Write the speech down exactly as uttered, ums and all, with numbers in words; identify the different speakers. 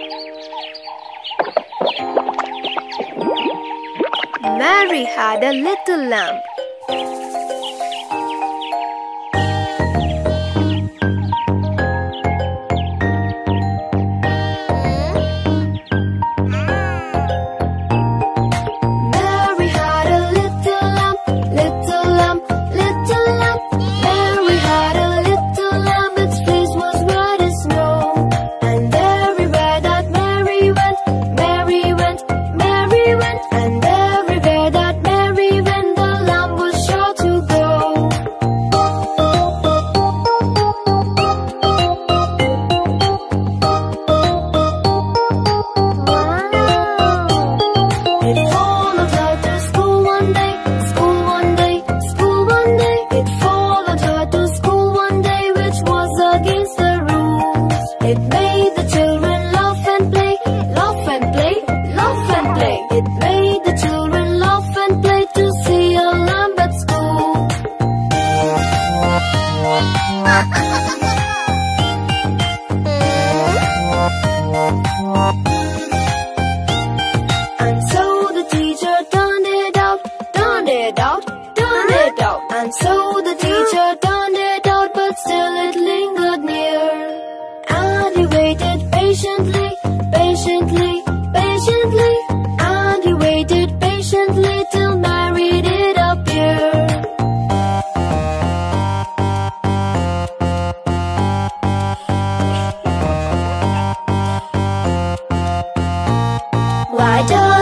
Speaker 1: Mary had a little lamb. Mary had a little lamb, little lamb, little lamb. Mary had a little lamb, its fleece was white as snow. And everywhere that Mary went, Mary went, Mary went. And everywhere that Mary went, the lamb was sure to go. It followed her to school one day, school one day, school one day. It followed her to school one day, which was against the rules. It made the children laugh and play, laugh and play, laugh and play. It made the children laugh and play to see a lamb at school. And so the teacher turned it out, turned it out, turned it out. And so the teacher turned it out, but still it lingered near. And he waited patiently, patiently, patiently. And he waited patiently till Mary did appear. Why does